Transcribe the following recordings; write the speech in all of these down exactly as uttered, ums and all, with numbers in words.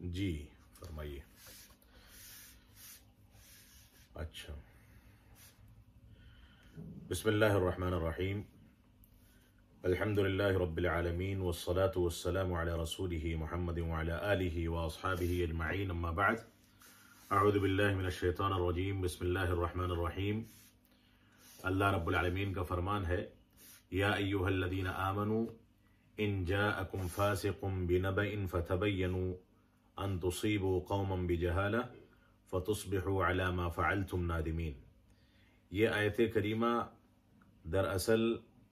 जी फरमाइए। अच्छा, बिस्मिल्लाहिर्रहमानिर्रहीम, अल्हम्दुलिल्लाहि रब्बिल आलमीन वस्सलातु वस्सलामु अला रसूलिहि मुहम्मदिन व अला आलिहि व अस्हाबिहि अजमईन, अम्मा बाद। अऊज़ु बिल्लाहि मिनश शैतानिर रजीम, बिस्मिल्लाहिर्रहमानिर्रहीम। अल्लाह रब्बुल आलमीन का फरमान है, या अय्युहल्लज़ीना आमनू इन जाअकुम फासिकुम बिनबइन फतबय्यनु अन तुसीबू कौमन बिजहाला फतुस्बिहू अला मा फ़अलतुम नादिमीन। ये आयत करीमा दरअसल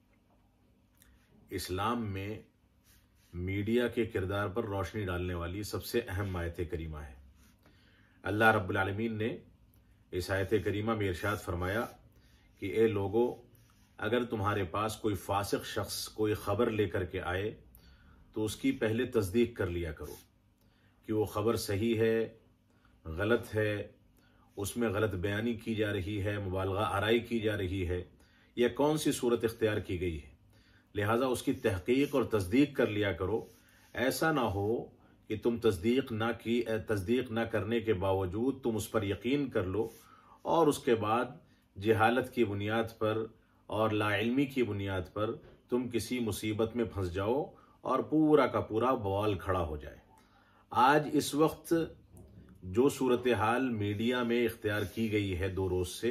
इस्लाम में मीडिया के किरदार पर रोशनी डालने वाली सबसे अहम आयत करीमा है। अल्लाह रब्बुल आलमीन ने इस आयत करीमा में इरशाद फरमाया कि ए लोगो, अगर तुम्हारे पास कोई फासिक शख्स कोई ख़बर लेकर के आए तो उसकी पहले तस्दीक कर लिया करो कि वो ख़बर सही है, गलत है, उसमें गलत बयानी की जा रही है, मुबालगा आराई की जा रही है, या कौन सी सूरत इख्तियार की गई है। लिहाजा उसकी तहकीक और तस्दीक कर लिया करो। ऐसा ना हो कि तुम तस्दीक ना की तस्दीक ना करने के बावजूद तुम उस पर यकीन कर लो और उसके बाद जहालत की बुनियाद पर और लाइल्मी की बुनियाद पर तुम किसी मुसीबत में फंस जाओ और पूरा का पूरा बवाल खड़ा हो जाए। आज इस वक्त जो सूरत हाल मीडिया में इख्तियार की गई है दो रोज से,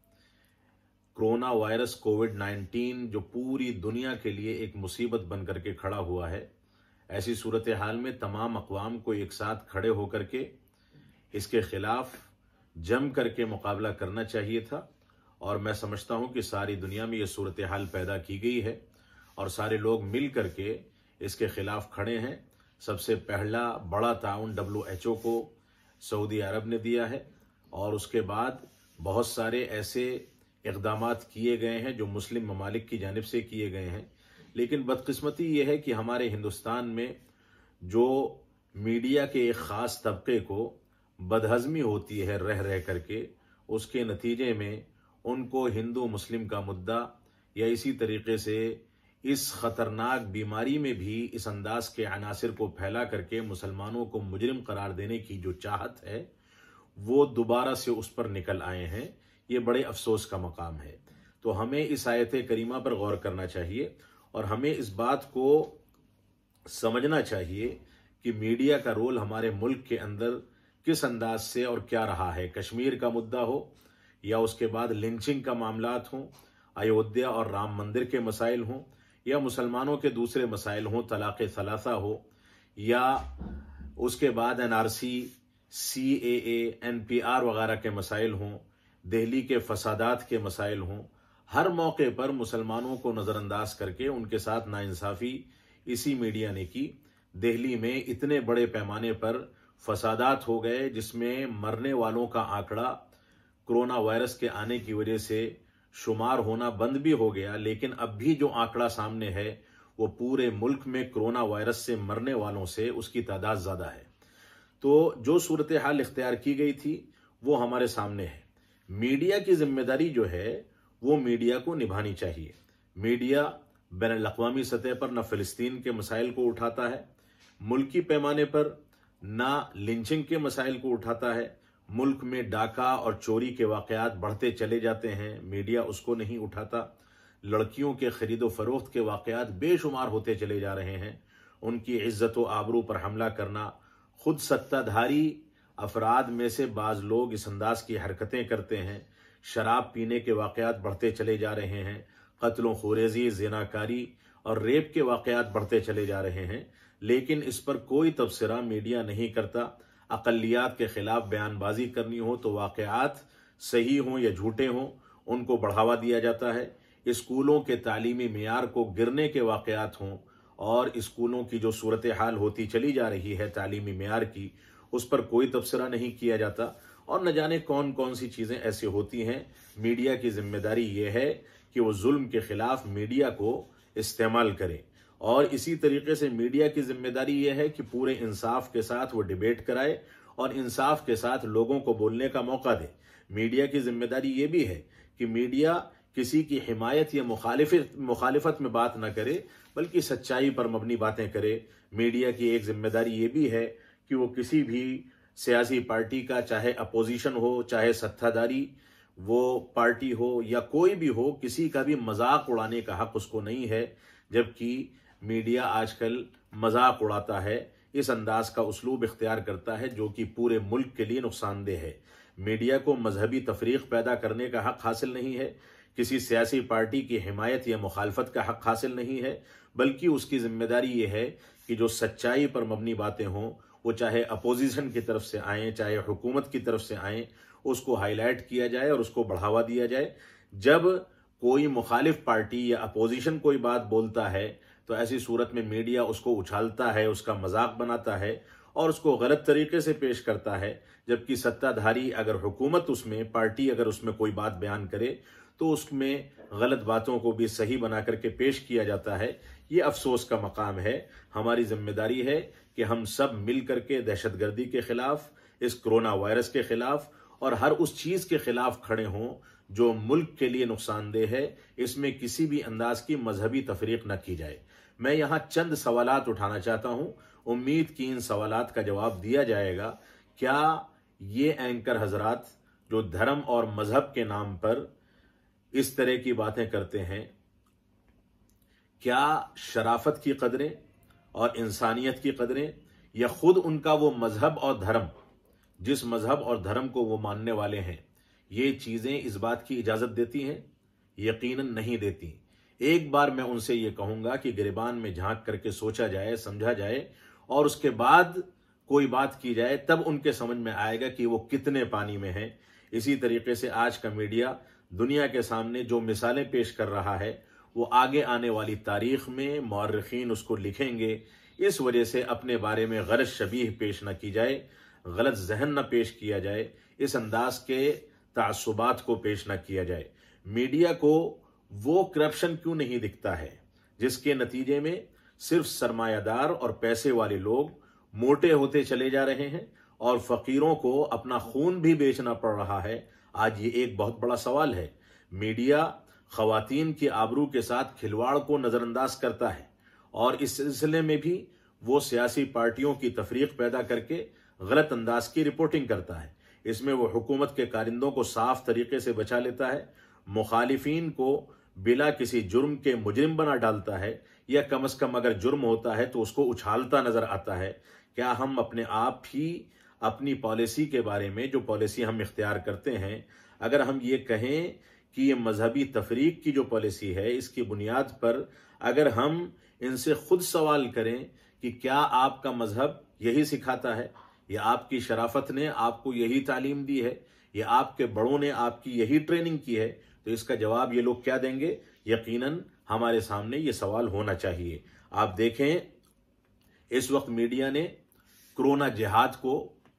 कोरोना वायरस कोविड नाइन्टीन जो पूरी दुनिया के लिए एक मुसीबत बन करके खड़ा हुआ है, ऐसी सूरत हाल में तमाम अक़वाम को एक साथ खड़े होकर के इसके खिलाफ जम करके मुकाबला करना चाहिए था। और मैं समझता हूं कि सारी दुनिया में ये सूरत हाल पैदा की गई है और सारे लोग मिल करके इसके खिलाफ खड़े हैं। सबसे पहला बड़ा ताउन डब्ल्यू एच ओ को सऊदी अरब ने दिया है और उसके बाद बहुत सारे ऐसे इक़दामात किए गए हैं जो मुस्लिम ममालिक की जानिब से किए गए हैं। लेकिन बदकिस्मती ये है कि हमारे हिंदुस्तान में जो मीडिया के एक ख़ास तबके को बदहज़मी होती है रह रह करके, उसके नतीजे में उनको हिंदू मुस्लिम का मुद्दा या इसी तरीके से इस ख़तरनाक बीमारी में भी इस अंदाज के अनासिर को फैला करके मुसलमानों को मुजरिम करार देने की जो चाहत है वो दोबारा से उस पर निकल आए हैं। ये बड़े अफसोस का मकाम है। तो हमें इस आयत करीमा पर गौर करना चाहिए और हमें इस बात को समझना चाहिए कि मीडिया का रोल हमारे मुल्क के अंदर किस अंदाज से और क्या रहा है। कश्मीर का मुद्दा हो या उसके बाद लिंचिंग का मामलात हों, अयोध्या और राम मंदिर के मसाइल हों, या मुसलमानों के दूसरे मसाइल हों, तलाक़ सलासा हो, या उसके बाद N R C, C A A, N P R वगैरह के मसाइल हों, दिल्ली के फसादात के मसाइल हों, हर मौके पर मुसलमानों को नज़रअंदाज करके उनके साथ नाइंसाफ़ी इसी मीडिया ने की। दिल्ली में इतने बड़े पैमाने पर फसादात हो गए जिसमें मरने वालों का आंकड़ा कोरोना वायरस के आने की वजह से शुमार होना बंद भी हो गया, लेकिन अब भी जो आंकड़ा सामने है वो पूरे मुल्क में कोरोना वायरस से मरने वालों से उसकी तादाद ज़्यादा है। तो जो सूरत हाल इख्तियार की गई थी वो हमारे सामने है। मीडिया की जिम्मेदारी जो है वो मीडिया को निभानी चाहिए। मीडिया बैनुल-अक़वामी सतह पर न फ़िलिस्तीन के मसाइल को उठाता है, मुल्की पैमाने पर ना लिंचिंग के मसाइल को उठाता है। मुल्क में डाका और चोरी के वाक़यात बढ़ते चले जाते हैं, मीडिया उसको नहीं उठाता। लड़कियों के खरीदो फरोख्त के वाक़यात बेशुमार होते चले जा रहे हैं। उनकी इज्जत व आबरू पर हमला करना, खुद सत्ताधारी अफराद में से बाज़ लोग इस अंदाज की हरकतें करते हैं। शराब पीने के वाक़यात बढ़ते चले जा रहे हैं। कत्ल खुरेज़ी, ज़िनाकारी और रेप के वाक़यात बढ़ते चले जा रहे हैं, लेकिन इस पर कोई तबसरा मीडिया नहीं करता। अक़लियात के ख़िलाफ़ बयानबाजी करनी हो तो वाक़यात सही हों या झूठे हों उनको बढ़ावा दिया जाता है। स्कूलों के तालीमी मियार को गिरने के वाक़यात हों और स्कूलों की जो सूरत हाल होती चली जा रही है तालीमी मियार की, उस पर कोई तबसरा नहीं किया जाता। और न जाने कौन कौन सी चीज़ें ऐसी होती हैं। मीडिया की जिम्मेदारी ये है कि वो जुल्म के ख़िलाफ़ मीडिया को इस्तेमाल करे और इसी तरीके से मीडिया की जिम्मेदारी यह है कि पूरे इंसाफ के साथ वो डिबेट कराए और इंसाफ के साथ लोगों को बोलने का मौका दे। मीडिया की जिम्मेदारी ये भी है कि मीडिया किसी की हिमायत या मुखालिफत मुखालिफत में बात न करे, बल्कि सच्चाई पर मबनी बातें करे। मीडिया की एक जिम्मेदारी ये भी है कि वो किसी भी सियासी पार्टी का, चाहे अपोजिशन हो, चाहे सत्ताधारी वो पार्टी हो या कोई भी हो, किसी का भी मजाक उड़ाने का हक उसको नहीं है। जबकि मीडिया आजकल मजाक उड़ाता है, इस अंदाज का उसलूब इख्तियार करता है जो कि पूरे मुल्क के लिए नुकसानदेह है। मीडिया को मजहबी तफरीक पैदा करने का हक हासिल नहीं है, किसी सियासी पार्टी की हिमायत या मुखालफत का हक हासिल नहीं है, बल्कि उसकी जिम्मेदारी ये है कि जो सच्चाई पर मबनी बातें हों, वो चाहे अपोजिशन की तरफ से आएँ, चाहे हुकूमत की तरफ से आएँ, उसको हाईलाइट किया जाए और उसको बढ़ावा दिया जाए। जब कोई मुखालिफ पार्टी या अपोजिशन कोई बात बोलता है तो ऐसी सूरत में मीडिया उसको उछालता है, उसका मजाक बनाता है और उसको गलत तरीके से पेश करता है। जबकि सत्ताधारी अगर हुकूमत उसमें, पार्टी अगर उसमें कोई बात बयान करे तो उसमें गलत बातों को भी सही बना करके पेश किया जाता है। ये अफसोस का मकाम है। हमारी जिम्मेदारी है कि हम सब मिल करके दहशतगर्दी के खिलाफ, इस कोरोना वायरस के खिलाफ और हर उस चीज के खिलाफ खड़े हों जो मुल्क के लिए नुकसानदेह है। इसमें किसी भी अंदाज की मजहबी तफरीक न की जाए। मैं यहाँ चंद सवालात उठाना चाहता हूँ, उम्मीद की इन सवालात का जवाब दिया जाएगा। क्या ये एंकर हजरात जो धर्म और मजहब के नाम पर इस तरह की बातें करते हैं, क्या शराफत की कदरें और इंसानियत की कदरें या खुद उनका वो मजहब और धर्म, जिस मजहब और धर्म को वो मानने वाले हैं, ये चीजें इस बात की इजाजत देती हैं? यकीनन नहीं देती। एक बार मैं उनसे ये कहूंगा कि गिरबान में झांक करके सोचा जाए, समझा जाए और उसके बाद कोई बात की जाए, तब उनके समझ में आएगा कि वो कितने पानी में हैं। इसी तरीके से आज का मीडिया दुनिया के सामने जो मिसालें पेश कर रहा है, वो आगे आने वाली तारीख में मौर्रिखीन उसको लिखेंगे। इस वजह से अपने बारे में गलत शबीह पेश न की जाए, गलत जहन न पेश किया जाए, इस अंदाज के तासुबात को पेश न किया जाए। मीडिया को वो करप्शन क्यों नहीं दिखता है जिसके नतीजे में सिर्फ सरमायादार और पैसे वाले लोग मोटे होते चले जा रहे हैं और फकीरों को अपना खून भी बेचना पड़ रहा है? आज ये एक बहुत बड़ा सवाल है। मीडिया खवातीन की आबरू के साथ खिलवाड़ को नजरअंदाज करता है और इस सिलसिले में भी वो सियासी पार्टियों की तफरीक पैदा करके गलत अंदाज की रिपोर्टिंग करता है। इसमें वो हुकूमत के कारिंदों को साफ तरीके से बचा लेता है, मुखालिफिन को बिला किसी जुर्म के मुजरिम बना डालता है, या कम अज कम अगर जुर्म होता है तो उसको उछालता नजर आता है। क्या हम अपने आप ही अपनी पॉलिसी के बारे में, जो पॉलिसी हम इख्तियार करते हैं, अगर हम ये कहें कि ये मजहबी तफरीक की जो पॉलिसी है, इसकी बुनियाद पर अगर हम इनसे खुद सवाल करें कि क्या आपका मजहब यही सिखाता है, या आपकी शराफत ने आपको यही तालीम दी है, या आपके बड़ों ने आपकी यही ट्रेनिंग की है, तो इसका जवाब ये लोग क्या देंगे? यकीनन हमारे सामने ये सवाल होना चाहिए। आप देखें, इस वक्त मीडिया ने कोरोना जिहाद को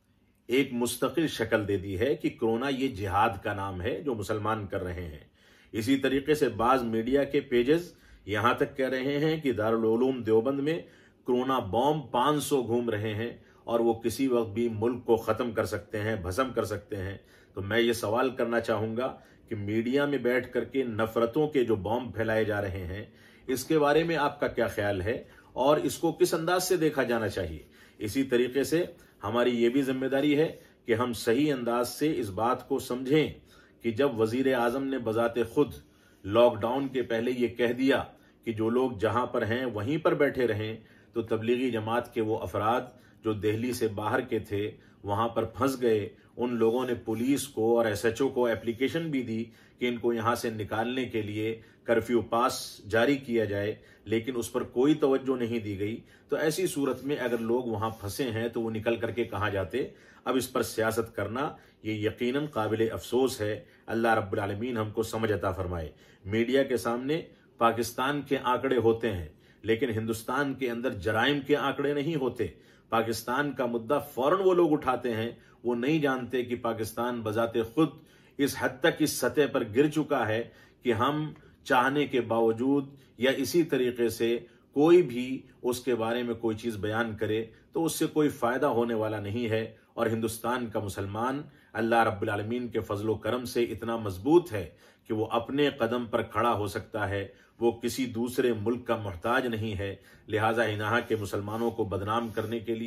एक मुस्तकिल शक्ल दे दी है कि कोरोना ये जिहाद का नाम है जो मुसलमान कर रहे हैं। इसी तरीके से बाज मीडिया के पेजेस यहां तक कह रहे हैं कि दारुल उलूम देवबंद में कोरोना बॉम्ब पाँच सौ घूम रहे हैं और वो किसी वक्त भी मुल्क को खत्म कर सकते हैं, भस्म कर सकते हैं। तो मैं ये सवाल करना चाहूंगा कि मीडिया में बैठ करके नफरतों के जो बॉम्ब फैलाए जा रहे हैं, इसके बारे में आपका क्या ख्याल है और इसको किस अंदाज से देखा जाना चाहिए? इसी तरीके से हमारी ये भी जिम्मेदारी है कि हम सही अंदाज से इस बात को समझें कि जब वजीर आजम ने बजाते खुद लॉकडाउन के पहले ये कह दिया कि जो लोग जहां पर हैं वहीं पर बैठे रहें, तो तबलीगी जमात के वो अफराद जो दिल्ली से बाहर के थे वहां पर फंस गए। उन लोगों ने पुलिस को और एस एच ओ को एप्लीकेशन भी दी कि इनको यहां से निकालने के लिए कर्फ्यू पास जारी किया जाए, लेकिन उस पर कोई तवज्जो नहीं दी गई। तो ऐसी सूरत में अगर लोग वहां फंसे हैं तो वो निकल करके कहां जाते? अब इस पर सियासत करना ये यकीनन काबिल अफसोस है। अल्लाह रब्बुल आलमीन हमको समझ अता फरमाए। मीडिया के सामने पाकिस्तान के आंकड़े होते हैं, लेकिन हिंदुस्तान के अंदर जराइम के आंकड़े नहीं होते। पाकिस्तान का मुद्दा फौरन वो लोग उठाते हैं, वो नहीं जानते कि पाकिस्तान बजाते खुद इस हद तक इस सतह पर गिर चुका है कि हम चाहने के बावजूद या इसी तरीके से कोई भी उसके बारे में कोई चीज बयान करे तो उससे कोई फायदा होने वाला नहीं है। और हिंदुस्तान का मुसलमान अल्लाह रब्बुल आलमीन के फजलो करम से इतना मजबूत है कि वो अपने कदम पर खड़ा हो सकता है, वो किसी दूसरे मुल्क का मोहताज नहीं है। लिहाजा यहाँ के मुसलमानों को बदनाम करने के लिए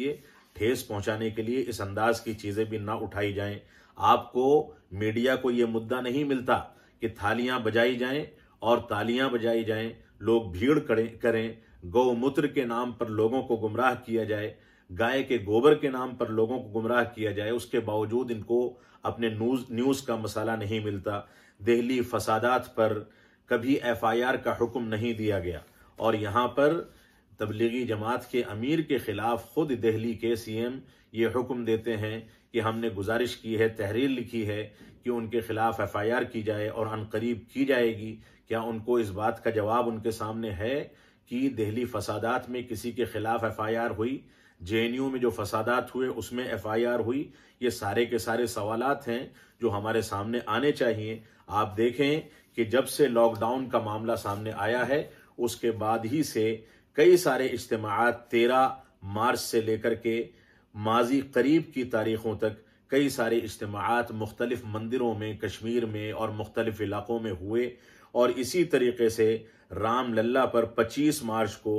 ठेस पहुंचाने के लिए इस अंदाज की चीज़ें भी ना उठाई जाएं। आपको मीडिया को ये मुद्दा नहीं मिलता कि थालियां बजाई जाएं और तालियां बजाई जाएं, लोग भीड़ करें, गौमूत्र के नाम पर लोगों को गुमराह किया जाए, गाय के गोबर के नाम पर लोगों को गुमराह किया जाए। उसके बावजूद इनको अपने न्यूज न्यूज़ का मसाला नहीं मिलता। दिल्ली फसादात पर कभी एफ आई आर का हुक्म नहीं दिया गया और यहाँ पर तबलीगी जमात के अमीर के खिलाफ खुद दिल्ली के सी एम ये हुक्म देते हैं कि हमने गुजारिश की है, तहरीर लिखी है कि उनके खिलाफ एफ आई आर की जाए और अनकरीब की जाएगी। क्या उनको इस बात का जवाब उनके सामने है कि दिल्ली फसादात में किसी के खिलाफ एफ आई आर हुई? जे एन यू में जो फसादात हुए उसमें एफ आई आर हुई? ये सारे के सारे सवालात हैं जो हमारे सामने आने चाहिए। आप देखें कि जब से लॉकडाउन का मामला सामने आया है उसके बाद ही से कई सारे इज्तिमाआत तेरह मार्च से लेकर के माजी करीब की तारीखों तक कई सारे इज्तिमाआत मुख्तलिफ मंदिरों में, कश्मीर में और मुख्तलिफ इलाकों में हुए और इसी तरीके से राम लल्ला पर पच्चीस मार्च को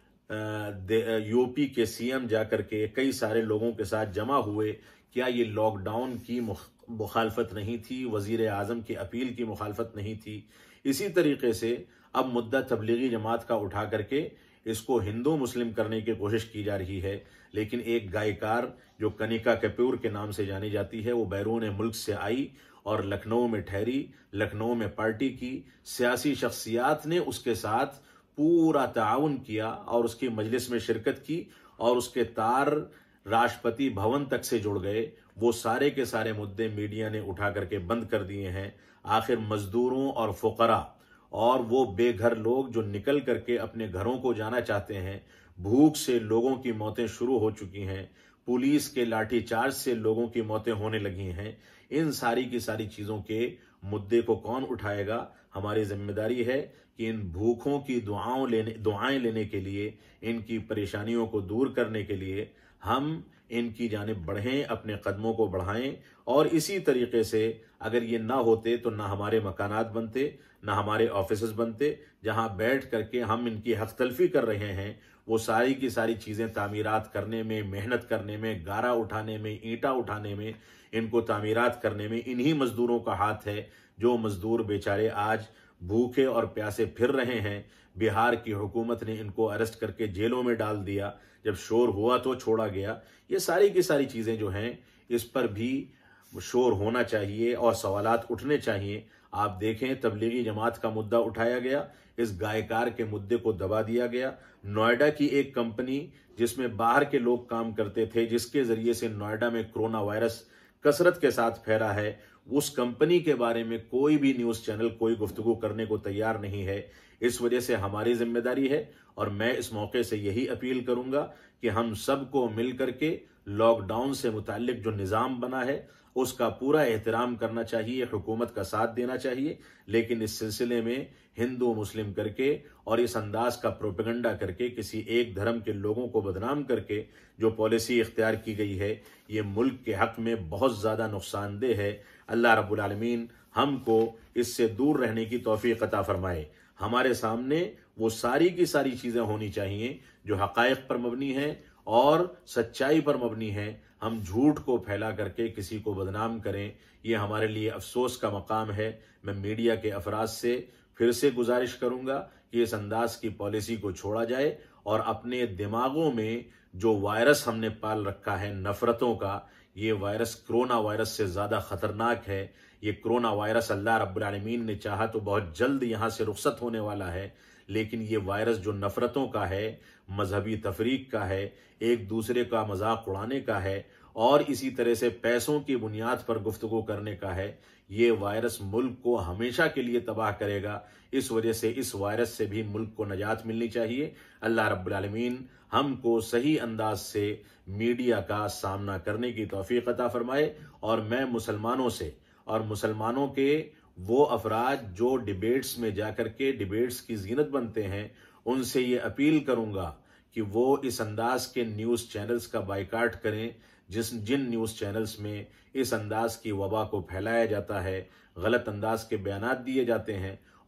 यूपी के सी एम जाकर के कई सारे लोगों के साथ जमा हुए। क्या ये लॉकडाउन की मुखालफत नहीं थी? वजीर आजम की अपील की मुखालफत नहीं थी? इसी तरीके से अब मुद्दा तबलीगी जमात का उठा करके इसको हिंदू मुस्लिम करने की कोशिश की जा रही है। लेकिन एक गायकार जो कनिका कपूर के नाम से जानी जाती है वो बैरून मुल्क से आई और लखनऊ में ठहरी, लखनऊ में पार्टी की, सियासी शख्सियात ने उसके साथ पूरा ताउन किया और उसकी मजलिस में शिरकत की और उसके तार राष्ट्रपति भवन तक से जुड़ गए। वो सारे के सारे मुद्दे मीडिया ने उठा करके बंद कर दिए हैं। आखिर मजदूरों और फुकरा और वो बेघर लोग जो निकल करके अपने घरों को जाना चाहते हैं, भूख से लोगों की मौतें शुरू हो चुकी हैं, पुलिस के लाठीचार्ज से लोगों की मौतें होने लगी हैं। इन सारी की सारी चीजों के मुद्दे को कौन उठाएगा? हमारी जिम्मेदारी है कि इन भूखों की दुआओं लेने दुआएं लेने के लिए, इनकी परेशानियों को दूर करने के लिए हम इनकी जानिब बढ़ें, अपने कदमों को बढ़ाएं। और इसी तरीके से अगर ये ना होते तो ना हमारे मकानात बनते, ना हमारे ऑफिसेज बनते, जहां बैठ करके हम इनकी हक तलफी कर रहे हैं। वो सारी की सारी चीजें तामीरात करने में, मेहनत करने में, गारा उठाने में, ईंटा उठाने में, इनको तामीरात करने में इन्हीं मजदूरों का हाथ है। जो मजदूर बेचारे आज भूखे और प्यासे फिर रहे हैं, बिहार की हुकूमत ने इनको अरेस्ट करके जेलों में डाल दिया, जब शोर हुआ तो छोड़ा गया। ये सारी की सारी चीजें जो हैं इस पर भी शोर होना चाहिए और सवालात उठने चाहिए। आप देखें तबलीगी जमात का मुद्दा उठाया गया, इस गायकार के मुद्दे को दबा दिया गया। नोएडा की एक कंपनी जिसमें बाहर के लोग काम करते थे, जिसके जरिए से नोएडा में कोरोना वायरस कसरत के साथ फैला है, उस कंपनी के बारे में कोई भी न्यूज चैनल कोई गुफ्तगू करने को तैयार नहीं है। इस वजह से हमारी जिम्मेदारी है और मैं इस मौके से यही अपील करूंगा कि हम सबको मिलकर के लॉकडाउन से मुताल्लिक जो निज़ाम बना है उसका पूरा एहतराम करना चाहिए, हुकूमत का साथ देना चाहिए। लेकिन इस सिलसिले में हिंदू मुस्लिम करके और इस अंदाज का प्रोपेगेंडा करके किसी एक धर्म के लोगों को बदनाम करके जो पॉलिसी इख्तियार की गई है, ये मुल्क के हक में बहुत ज़्यादा नुकसानदेह है। अल्लाह रब्बुल आलमीन हमको इससे दूर रहने की तौफीक अता फरमाए। हमारे सामने वो सारी की सारी चीज़ें होनी चाहिए जो हक़ाइक़ पर मबनी है और सच्चाई पर मबनी है। हम झूठ को फैला करके किसी को बदनाम करें, ये हमारे लिए अफसोस का मकाम है। मैं मीडिया के अफराज से फिर से गुजारिश करूंगा कि इस अंदाज की पॉलिसी को छोड़ा जाए और अपने दिमागों में जो वायरस हमने पाल रखा है नफरतों का, ये वायरस कोरोना वायरस से ज़्यादा ख़तरनाक है। ये कोरोना वायरस अल्लाह रब्बुल आलमीन ने चाहा तो बहुत जल्द यहाँ से रुखसत होने वाला है, लेकिन ये वायरस जो नफरतों का है, मजहबी तफरीक का है, एक दूसरे का मजाक उड़ाने का है और इसी तरह से पैसों की बुनियाद पर गुफ्तगू करने का है, ये वायरस मुल्क को हमेशा के लिए तबाह करेगा। इस वजह से इस वायरस से भी मुल्क को नजात मिलनी चाहिए। अल्लाह रब्बुल आलमीन हमको सही अंदाज से मीडिया का सामना करने की तौफीक अता फरमाए। और मैं मुसलमानों से और मुसलमानों के वो अफराद जो डिबेट्स में जाकर के डिबेट्स की जीनत बनते हैं, उनसे ये अपील करूंगा कि वो इस अंदाज के न्यूज़ चैनल्स का बाइकाट करें जिस जिन न्यूज़ चैनल्स में इस अंदाज की वबा को फैलाया जाता है, गलत अंदाज के बयानात दिए जाते हैं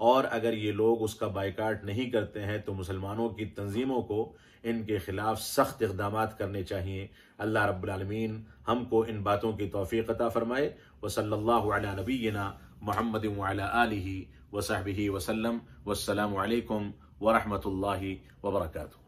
और अगर ये लोग उसका बाइकाट नहीं करते हैं तो मुसलमानों की तंजीमों को इनके खिलाफ सख्त इक़दाम करने चाहिए। अल्लाह रब्बुल आलमीन हमको इन बातों की तौफीक अता फरमाए। व सल्लल्लाहु अला नबीना मुहम्मदिन व अला आलिहि व सहबिहि वसल्लम। वस्सलामु अलैकुम व रहमतुल्लाहि व बरकातुहू।